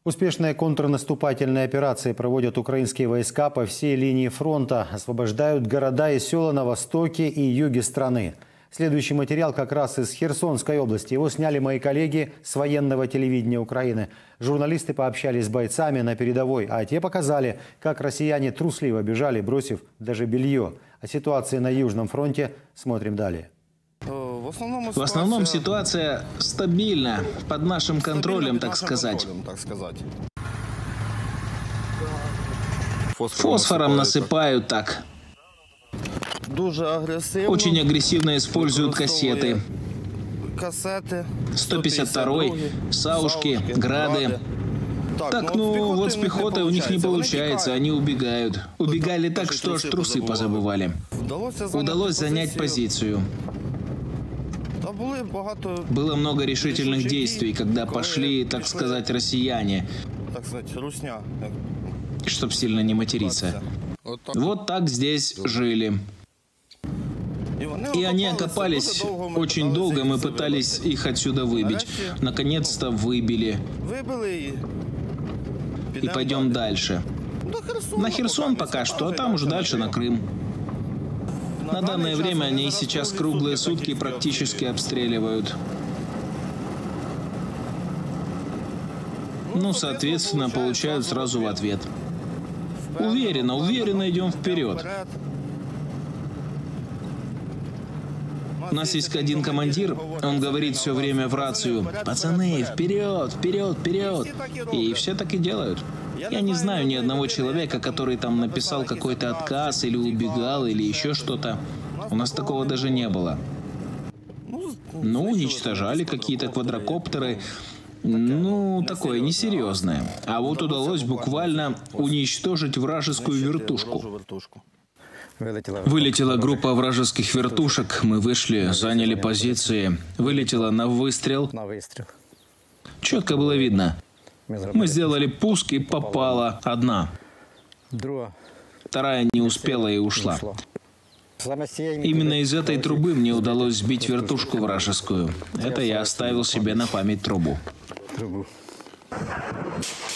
Успешные контрнаступательные операции проводят украинские войска по всей линии фронта. Освобождают города и села на востоке и юге страны. Следующий материал как раз из Херсонской области. Его сняли мои коллеги с военного телевидения Украины. Журналисты пообщались с бойцами на передовой, а те показали, как россияне трусливо бежали, бросив даже белье. О ситуации на Южном фронте смотрим далее. В основном ситуация стабильна, под нашим контролем, так сказать. Фосфором насыпают так. Очень агрессивно используют кассеты. 152-й, саушки, грады. Так, ну вот с пехотой у них не получается, они убегают. Убегали так, что аж трусы позабывали. Удалось занять позицию. Было много решительных действий, когда пошли, так сказать, россияне. Чтоб сильно не материться. Вот так здесь жили. И они окопались очень долго, мы пытались их отсюда выбить. Наконец-то выбили. И пойдем дальше. На Херсон пока что, а там уже дальше на Крым. На данное время они сейчас круглые сутки практически обстреливают. Ну, соответственно, получают сразу в ответ. Уверенно идем вперед. У нас есть один командир, он говорит все время в рацию: «Пацаны, вперед, вперед, вперед!» И все так и делают. Я не знаю ни одного человека, который там написал какой-то отказ, или убегал, или еще что-то. У нас такого даже не было. Ну, уничтожали какие-то квадрокоптеры. Ну, такое несерьезное. А вот удалось буквально уничтожить вражескую вертушку. Вылетела группа вражеских вертушек, мы вышли, заняли позиции. Вылетела на выстрел. Четко было видно. Мы сделали пуск, и попала одна. Вторая не успела и ушла. Именно из этой трубы мне удалось сбить вертушку вражескую. Это я оставил себе на память трубу.